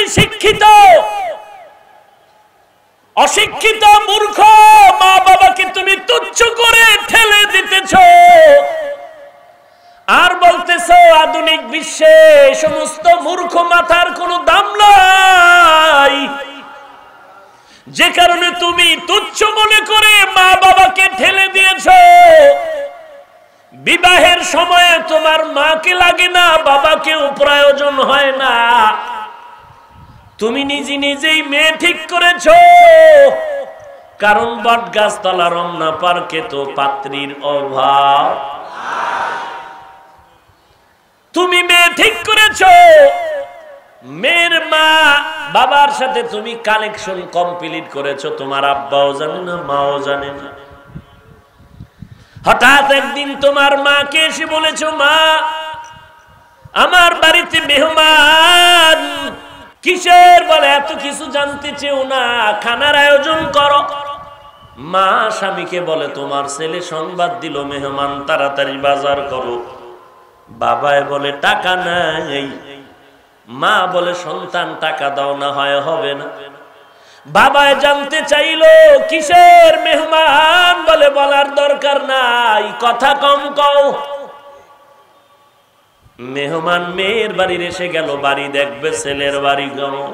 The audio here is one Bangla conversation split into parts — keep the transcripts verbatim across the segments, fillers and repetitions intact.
শিক্ষিত অশিক্ষিত মূর্খ মা বাবাকে তুমি তুচ্ছ করে ঠেলে দিতেছ আর বলতেছ আধুনিক বিশ্বে সমস্ত মূর্খ মাথার কোনো দাম নাই, যে কারণে তুমি তুচ্ছ মনে করে মা বাবাকে ঠেলে দিয়েছ। বিবাহের সময়ে তোমার মাকে লাগে না, বাবাকেও প্রয়োজন হয় না, তুমি নিজে নিজেই মেয়ে ঠিক করেছ। কারণ বটগাছতলা রমনা পার্কে তো পাত্রীর অভাব, তুমি মেয়ে ঠিক করেছ। মেয়ের মা বাবার সাথে তুমি কানেকশন কমপ্লিট করেছো, তোমার আব্বাও জানে না মাও জানে না। হঠাৎ একদিন তোমার মাকে এসে বলেছো, মা আমার বাড়িতে মেহমান। কিসের? বলে এত কিছু জানতে চেও না, খানার আয়োজন করো। মা স্বামীকে বলে, তোমার ছেলে সংবাদ দিল মেহমান, তাড়াতাড়ি বাজার করো। বাবায় বলে টাকা নাই। মা বলে সন্তান টাকা দাও না হয় হবে না। বাবায় জানতে চাইলো কিসের মেহমান, বলে বলার দরকার নাই, কথা কম কও। মেহমান মেয়ের বাড়ির এসে গেল, বাড়ি দেখবে ছেলের বাড়ি কেমন।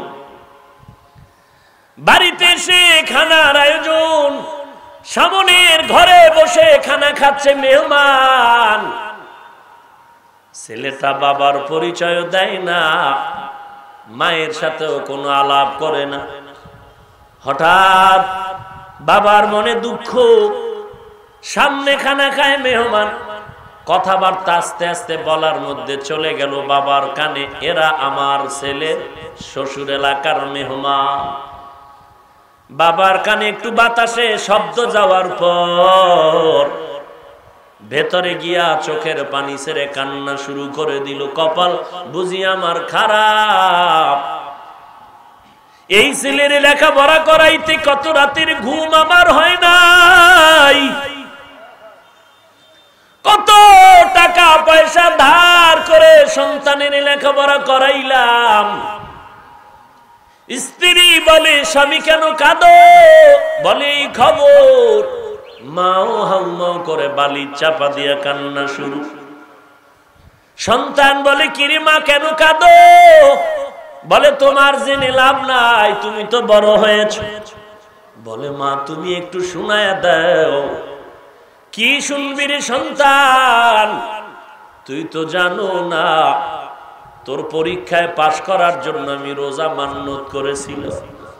বাড়িতে এসে খানার আয়োজন, সামনের ঘরে বসে খানা খাচ্ছে মেহমান। ছেলেটা বাবার পরিচয় দেয় না, মায়ের সাথেও কোনো আলাপ করে না। হঠাৎ বাবার মনে দুঃখ, সামনে খানা খায় মেহমান, কথাবার্তা আস্তে আস্তে বলার মধ্যে চলে গেল বাবার কানে, এরা আমার ছেলের শ্বশুর এলাকার মেহমান। বাবার কানে একটু বাতাসে শব্দ যাওয়ার পর ভেতরে গিয়া চোখের পানি ছেড়ে কান্না শুরু করে দিল। কপাল বুঝি আমার খারাপ, এই ছেলের লেখাপড়া করাইতে কত রাতের ঘুম আমার হয় নাই, কত টাকা পয়সা ধার করে সন্তানের লেখাপড়া করাইলাম। স্ত্রী বলে, স্বামী কেন কাঁদো? বলে এই খবর। মাও হাউমাউ করে বালি চাপা দিয়া কান্না শুরু। সন্তান বলে, কিরে মা কেন কাঁদো? বলে তোমার জেনে লাভ নাই, তুমি তো বড় হয়েছ। বলে মা তুমি একটু শোনায়া দাও। কি শুনবি রে সন্তান? তুই তো জানো না, তোর পরীক্ষায় পাশ করার জন্য আমি রোজা মান্নত করেছিলাম,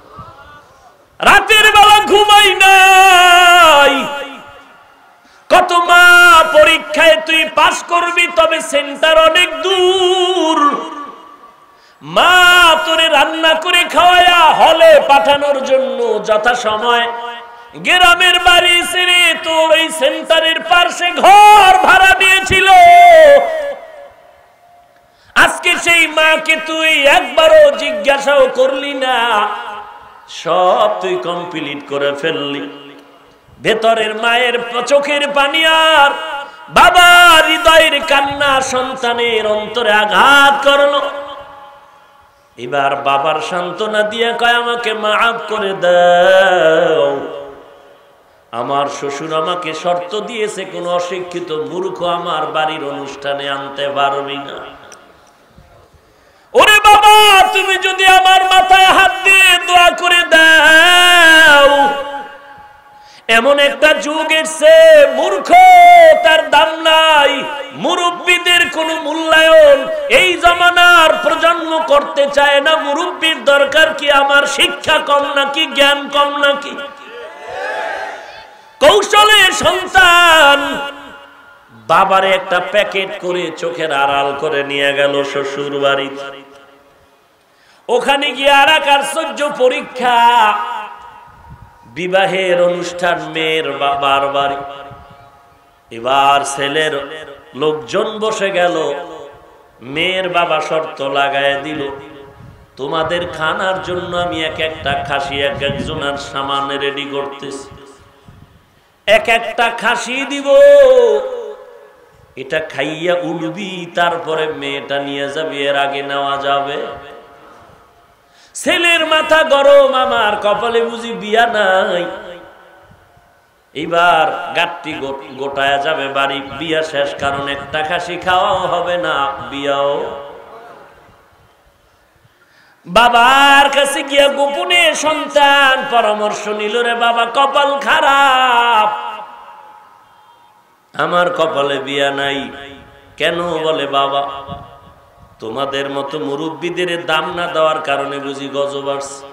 রাতের বেলা ঘুমাই নাই। কত মা পরীক্ষায় তুই পাশ করবি, তবে সেন্টার অনেক দূর। মা তোরে রান্না করে খাওয়ায়া হলে পাঠানোর জন্য যথা সময় গ্রামের বাড়ি ছেড়ে তোর এই সেন্টারের পাশে ঘর ভাড়া দিয়েছিল। আজকে সেই মাকে তুই একবারও জিজ্ঞাসাও করলি না, সব তুই কমপ্লিট করে ফেললি। ভেতরের মায়ের চোখের পানি আর বাবার হৃদয়ের কান্না সন্তানের অন্তরে আঘাত করলো। এবার বাবার সান্ত্বনা দিয়ে কয়, আমাকে মাফ করে দাও, আমার শ্বশুর আমাকে শর্ত দিয়েছে কোন অশিক্ষিত মূর্খ আমার বাড়ির অনুষ্ঠানে আনতে পারবি না। ওরে বাবা, তুমি যদি আমার মাথায় হাত দিয়ে দোয়া করে দাও, এমন একটা যুগ এসছে মূর্খ তার দাম নাই, মুরব্বীদের কোনো মূল্যায়ন এই জামানার প্রজন্ম করতে চায় না। মুরব্বীর দরকার কি? আমার শিক্ষা কম নাকি, জ্ঞান কম নাকি? কৌশলে সন্তান বাবারে একটা প্যাকেট করে চোখের আড়াল করে নিয়ে গেল শ্বশুর বাড়ি। ওখানে গিয়ে আর এক আশ্চর্য পরীক্ষা, বিবাহের অনুষ্ঠান মেয়ের বাবার বাড়ি। এবার ছেলের লোকজন বসে গেল, মেয়ের বাবা শর্ত লাগায় দিল, তোমাদের খানার জন্য আমি এক একটা খাসি এক একজনের সামান রেডি করতেছি, এক একটা খাসি দিব, এটা খাইয়া উঠবি, তারপরে মেয়েটা নিয়ে যাবি, এর আগে নেওয়া যাবে? ছেলের মাথা গরম, আমার কপালে বুঝি বিয়া নাই। এবার গাট্টি গোটায়া যাবে বাড়ি, বিয়া শেষ, কারণ একটা খাসি খাওয়াও হবে না, বিয়াও। বাবার কাছে গিয়া গোপনে সন্তান পরামর্শ নিল, রে বাবা কপাল খারাপ, আমার কপালে বিয়া নাই। কেন? বলে বাবা তোমাদের মতো মুরব্বীদের দাম না দেওয়ার কারণে বুঝি গজব আসছে।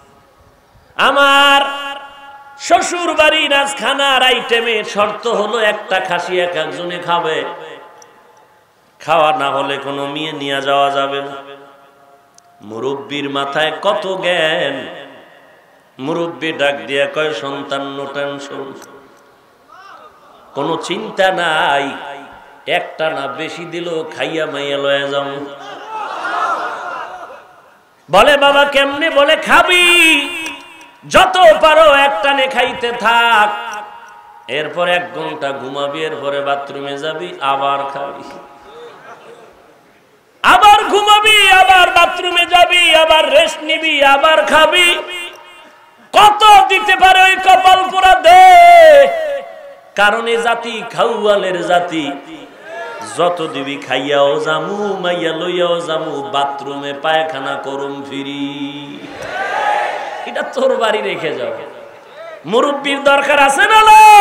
আমার শ্বশুর বাড়ির আজ খানার আইটেমের শর্ত হলো একটা খাসি এক একজনে খাবে, খাওয়া না হলে কোনো মেয়ে নিয়ে যাওয়া যাবে না। মুরব্বীর মাথায় কত জ্ঞান। মুরব্বী ডাক দিয়া কয় সন্তান নো টেনশন, কোনো চিন্তা নাই, একটা না বেশি দিল খাইয়া মাইয়া লয়ে যাও। বলে বাবা কেমনে? বলে খাবি যত পারো একটানে খাইতে থাক, এরপর এক ঘন্টা ঘুমাবি, এরপরে বাথরুমে যাবি, আবার খাবি, আবার ঘুমাবি, আবার বাথরুমে যাবি, আবার রেস্ট নিবি, আবার খাবি। কত দিতে পারে ওই কপাল পুরা দে। কারণ এ জাতি খাওয়ালের জাতি, যত দিবি খাইয়াও জামু, মাইয়া লইয়াও জামু, বাথরুমে পায়খানা করুম ফিরি। এটা তোর বাড়ি রেখে যাও। মুরব্বির দরকার আছে না?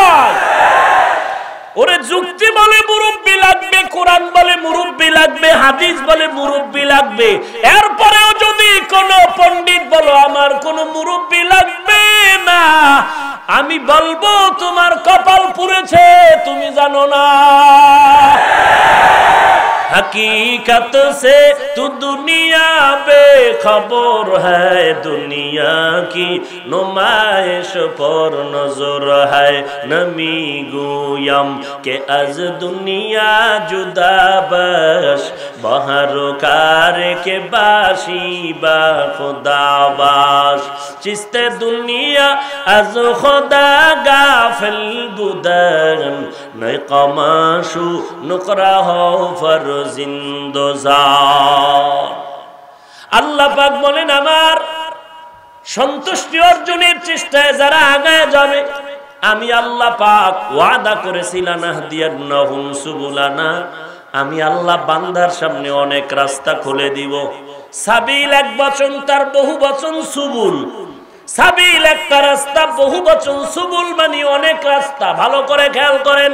ওরে যুক্তি বলে মুরব্বি লাগবে, কোরআন বলে মুরব্বি লাগবে, হাদিস বলে মুরব্বি লাগবে, এরপরেও যদি কোন পণ্ডিত বলো আমার কোন মুরব্বি লাগবে না, আমি বলবো তোমার কপাল পুড়েছে, তুমি জানো না। हकीकत से तू दुनिया बेखबर है, दुनिया की नुमाइश पर नजर है, नमी गुयम के अज दुनिया जुदा बश, बहर कार के बाशी बा खुदा बाश, चिस्ते दुनिया अज खुदा गाफिल बुदन, नई कमाशु नुकरा हो फर আল্লাহ পাক বলেন আমার সন্তুষ্টি অর্জনের চেষ্টায় যারা আগায় যাবে, আমি আল্লাহ পাক ওয়াদা করেছিলাম নাহদিয়ান্নাহুম সুবুলানা, আমি আল্লাহ বান্দার সামনে অনেক রাস্তা খুলে দিব। সাবিল এক বচন, তার বহু বচন সুবুল। সাবিল একটা রাস্তা, বহু বচন সুবুল মানে অনেক রাস্তা। ভালো করে খেয়াল করেন,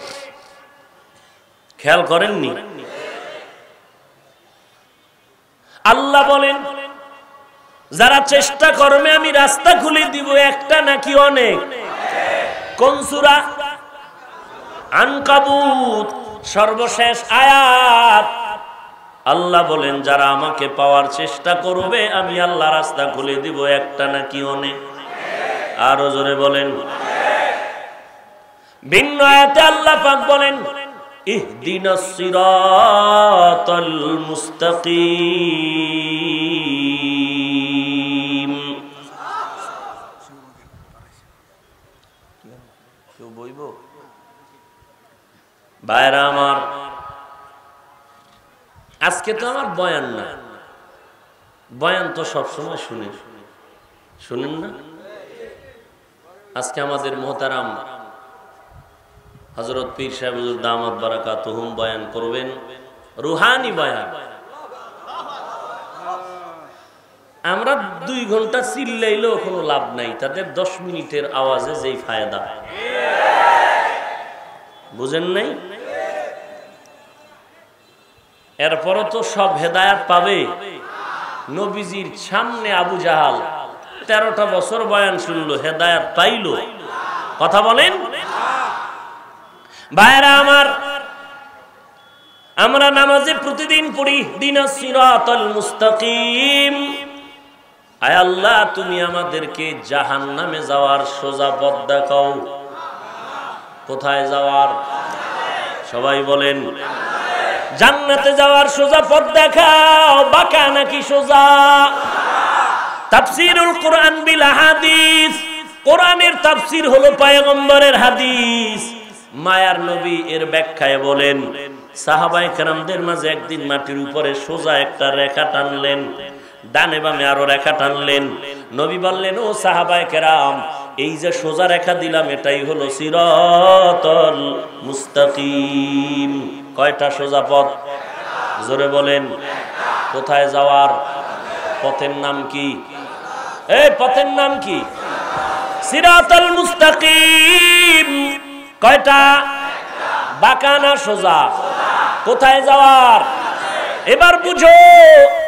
খেয়াল করেননি? আল্লাহ বলেন যারা চেষ্টা করবে আমি রাস্তা খুলে দিব। একটা নাকি অনেক? কোন সূরা? আনকাবুত সর্বশেষ আয়াত। আল্লাহ বলেন যারা আমাকে পাওয়ার চেষ্টা করবে আমি আল্লাহ রাস্তা খুলে দিব। একটা নাকি অনেক? আরো জোরে বলেন। ভিন্ন আয়াতে আল্লাহ পাক বলেন ইহদিনাস সিরাতাল মুস্তাকিম। কেউ বইব? ভাইরা আমার, আজকে তো আমার বয়ান না, বয়ান তো সবসময় শুনে শুনেন না? আজকে আমাদের মোহতারাম হযরত পীর সাহেব হুজুর দামাত বারাকাতুহুম বয়ান করবেন, রুহানি বয়ান। আমরা দুই ঘন্টা চিল্লাইলেও কোনো লাভ নাই, তাদের দশ মিনিটের আওয়াজে যেই ফায়দা, বুঝেন নাই? এরপরও তো সব হেদায়েত পাবে। নবীজির সামনে আবু জাহাল তেরোটা বছর বয়ান শুনলো, হেদায়েত পাইল? কথা বলেন। ভাইরা আমার, আমরা নামাজে প্রতিদিন পড়ি ইহদিনাস সিরাতাল মুস্তাকিম। আয় আল্লাহ, তুমি আমাদেরকে জাহান্নামে যাওয়ার সোজা পথ দেখাও। কোথায় যাওয়ার? সবাই বলেন জান্নাতে যাওয়ার সোজা পথ দেখাও। বাঁকা নাকি সোজা? তাফসীরুল কোরআন বিল হাদিস, কোরআনের তাফসীর হলো পয়গম্বরের হাদিস। মায়ার নবী এর ব্যাখ্যায় বলেন সাহাবায়ে কেরামদের মাঝে একদিন মাটির উপরে সোজা একটা রেখা টানলেন, ডানে বামে আরো রেখা টানলেন। নবী বললেন, ও সাহাবায়ে কেরাম, এই যে সোজা রেখা দিলাম এটাই হলো সিরাতাল মুস্তাকিম। কয়টা সোজা পথ? জোরে বলেন। কোথায় যাওয়ার? পথের নাম কি? এই পথের নাম কি? সিরাতাল মুস্তাকিম। কয়টা? বাঁকা না সোজা? কোথায় যাওয়ার? এবার বুঝো